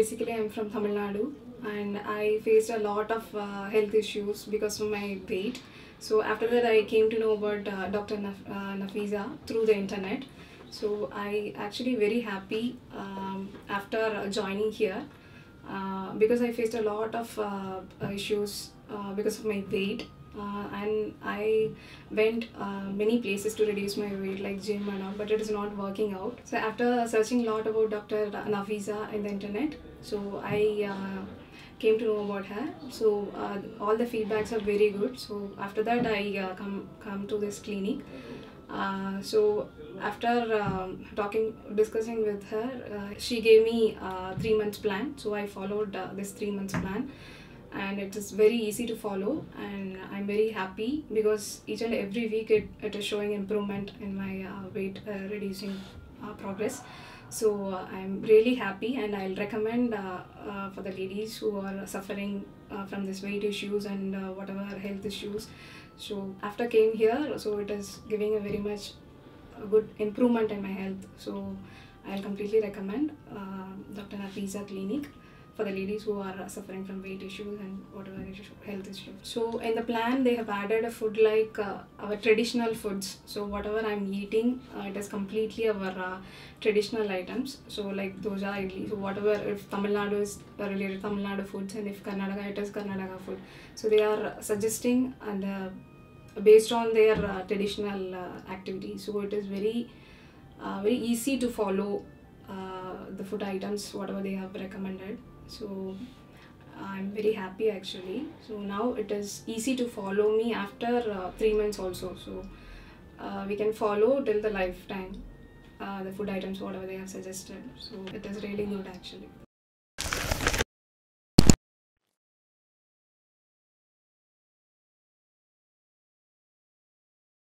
basically I'm from Tamil Nadu, and I faced a lot of health issues because of my weight. So after that I came to know about Dr. Nafiza through the internet. So I actually very happy after joining here because I faced a lot of issues because of my weight. And I went many places to reduce my weight, like gym and all, but it is not working out. So after searching a lot about Dr. Nafiza in the internet, so I came to know about her. So all the feedbacks are very good. So after that I come to this clinic. So after discussing with her, she gave me a 3 months plan. So I followed this 3 months plan, and it is very easy to follow, and I'm very happy because each and every week it is showing improvement in my weight reducing progress. So I'm really happy, and I'll recommend for the ladies who are suffering from this weight issues and whatever health issues. So after came here, so it is giving a very much good improvement in my health. So I'll completely recommend Dr. Nafiza Clinic for the ladies who are suffering from weight issues and whatever health issues. So in the plan they have added a food like our traditional foods. So whatever I'm eating, it is completely our traditional items. So like dosa, idli, so whatever, if Tamil Nadu is related Tamil Nadu foods, and if Karnataka, it is Karnataka food. So they are suggesting and based on their traditional activities. So it is very easy to follow the food items whatever they have recommended. So I'm very happy actually. So now it is easy to follow me after 3 months also. So we can follow till the lifetime the food items whatever they have suggested. So it is really good actually.